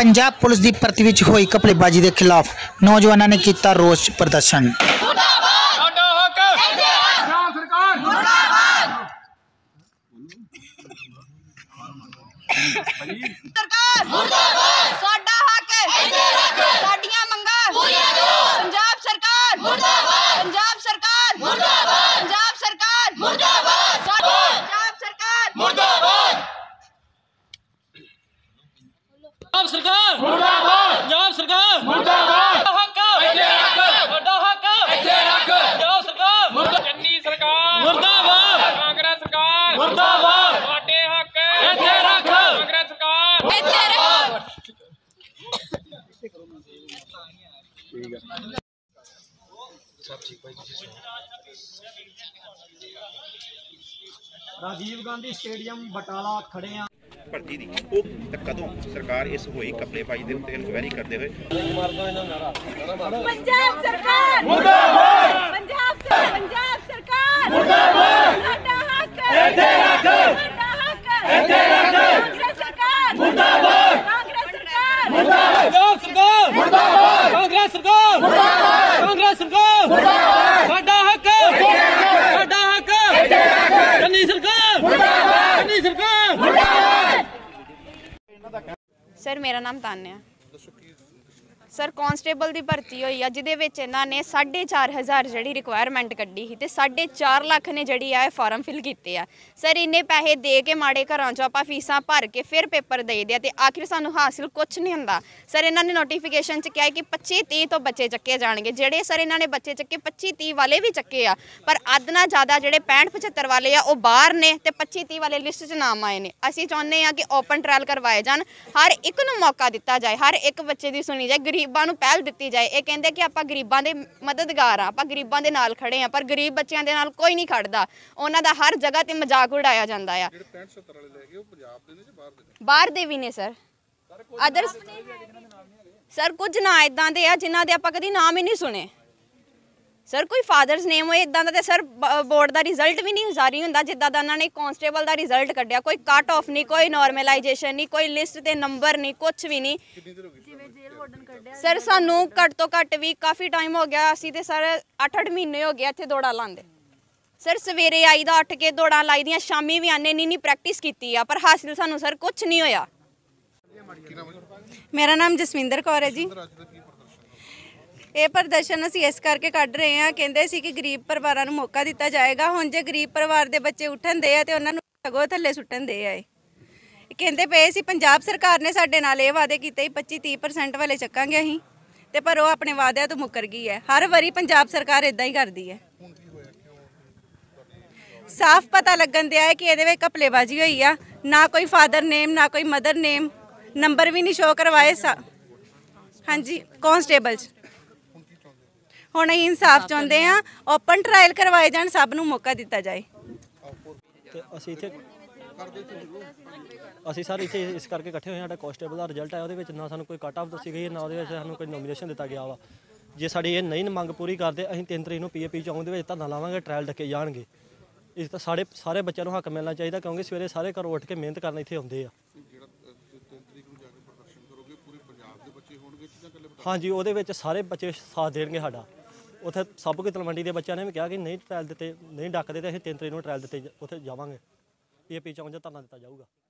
Punjab police की भर्ती विच होई घपलेबाजी के खिलाफ नौजवानों ने किया रोष प्रदर्शन। राजीव गांधी स्टेडियम बटाला खड़े हैं भर्ती दी कदों सरकार इस होई घपलेबाजी दे उत्ते इनक्वायरी करते हुए पंजाब सरकार मुर्दाबाद, पंजाब सरकार मुर्दाबाद, साडा हक इत्थे रख, साडा हक इत्थे रख, कांग्रेस सरकार मुर्दाबाद, कांग्रेस सरकार मुर्दाबाद, सरकार मुर्दाबाद, कांग्रेस सरकार मुर्दाबाद, कांग्रेस सरकार मुर्दाबाद, साडा हक इत्थे रख, चन्नी सरकार मुर्दाबाद, चन्नी सरकार मुर्दाबाद। सर मेरा नाम तान्या सर कांस्टेबल की भर्ती हुई है जिहदे विच इन्हां ने 4,500 जी रिक्वायरमेंट कड्ढी ही ते 4.5 लाख ने जी फॉर्म फिल किए हैं। सर इन्ने पैसे दे के माड़े घरों चों आपां फीसां भर के फिर पेपर दे दिया ते आखिर सानूं हासिल कुछ नहीं हुंदा। सर इन्हां ने नोटिफिकेशन च कहा है कि 25-30 तो बच्चे चक्के जाणगे, जिहड़े सर इन्हां ने बच्चे चक्के 25-30 वाले भी चक्के आ, पर अद ना ज़्यादा जिहड़े 65-75 वाले आ वो बाहर ने ते 25-30 वाले लिस्ट च नाम आए ने। असीं चाहुंदे आ कि ओपन ट्रायल करवाए जान, हर एक नूं मौका दिता जाए, हर एक बच्चे की सुनी जाए, गरीबां नूं पहल दी जाए। ये कहते कि आपां गरीबां दे मददगार आपां गरीबां दे नाल खड़े हैं, पर गरीब बच्चों के नाल कोई नहीं खड़दा, उन्हां दा हर जगह ते मजाक उड़ाया जाता है। बाहर दे भी ने सर अदर सर कुछ ना इदां दे आ जिन्हां दे आपां कदी नाम ही नहीं सुने। सर कोई फादर्स नेम होए इदां दा ते सर बोर्ड का रिजल्ट भी नहीं जारी हुंदा जिद्दां दा उन्होंने कांस्टेबल का रिजल्ट कढ़िया, कोई कट ऑफ नहीं, कोई नॉर्मलाइजेशन नहीं, कोई लिस्ट ते नंबर नहीं, कुछ भी नहीं। सर सानू घट तो घट भी काफ़ी टाइम हो गया, असी ते सर 8-8 महीने हो गए इत्थे दौड़ा लांदे। सर सवेरे आई दा उठ के दौड़ा लाई दियां, शामी भी आने नहीं प्रैक्टिस की है, पर हासिल सानू सर कुछ नहीं होया। मेरा नाम जसविंदर कौर है जी। ये प्रदर्शन असीं इस करके कढ़ रहे हैं, कहंदे सी कि गरीब परिवारां नूं मौका दिता जाएगा। हुण जे गरीब परिवार दे बच्चे उठन दे आ ते उन्हां नूं सगों थल्ले सुट्टन दे आ। कहंदे पे सी पंजाब सरकार ने साडे नाल ये वादे कीते 25-30% वाले चक्कांगे असीं, ते पर वो अपने वादियां तो मुकर गई है। हर वारी पंजाब सरकार इदां ही करदी है। साफ पता लगन दिया है कि ये घपलेबाजी हुई आ, ना कोई फादर नेम ना कोई मदर नेम, नंबर भी नहीं शो करवाए। हाँ जी कांस्टेबल हुण असीं इंसाफ चाहुंदे आ, ओपन ट्रायल करवाए जाण, सब नूं मौका दिता जाए। ਅਸੀਂ ਸਰ ਇੱਥੇ ਇਸ ਕਰਕੇ ਇਕੱਠੇ ਹੋਏ, ਸਾਡਾ ਕਾਂਸਟੇਬਲ ਦਾ ਰਿਜ਼ਲਟ ਆਇਆ, ਉਹਦੇ ਵਿੱਚ ਨਾ ਸਾਨੂੰ ਕੋਈ ਕੱਟ ਆਫ ਦੱਸੀ ਗਈ, ਨਾ ਉਹਦੇ ਵਿੱਚ ਸਾਨੂੰ ਕੋਈ ਨੋਮੀਨੇਸ਼ਨ ਦਿੱਤਾ ਗਿਆ ਵਾ। ਜੇ ਸਾਡੀ ਇਹ ਨਹੀਂ ਮੰਗ ਪੂਰੀ ਕਰਦੇ ਅਸੀਂ 3 ਤਰੀਕ ਨੂੰ PAP ਚੌਂਕ ਦੇ ਵਿੱਚ ਧਰਨਾ ਲਾਵਾਂਗੇ, ਟ੍ਰਾਇਲ ਡੱਕੇ ਜਾਣਗੇ। ਇਸ ਤਾਂ ਸਾਰੇ ਬੱਚਿਆਂ ਨੂੰ ਹੱਕ ਮਿਲਣਾ ਚਾਹੀਦਾ, ਕਿਉਂਕਿ ਸਵੇਰੇ ਸਾਰੇ ਘਰੋਂ ਉੱਠ ਕੇ ਮਿਹਨਤ ਕਰਨ ਇੱਥੇ ਆਉਂਦੇ ਆ। ਹਾਂਜੀ ਉਹਦੇ ਵਿੱਚ ਸਾਰੇ ਬੱਚੇ ਸਾਥ ਦੇਣਗੇ ਸਾਡਾ। ਉੱਥੇ ਸਭ ਕੁਝ ਤਲਵੰਡੀ ਦੇ ਬੱਚਿਆਂ ਨੇ ਵੀ ਕਿਹਾ ਕਿ ਨਹੀਂ ਟ੍ਰਾਇਲ ਦਿੱਤੇ, ਨਹੀਂ ਡੱਕਦੇ, ਤੇ ਅਸੀਂ 3 ਤਰੀਕ ਨੂੰ ਟ੍ਰਾਇਲ ਦਿੱਤੇ ਉੱਥੇ ਜਾਵਾਂਗੇ, PAP ਚੌਂਕ 'ਚ ਧਰਨਾ ਦਿੱਤਾ ਜਾਊਗਾ।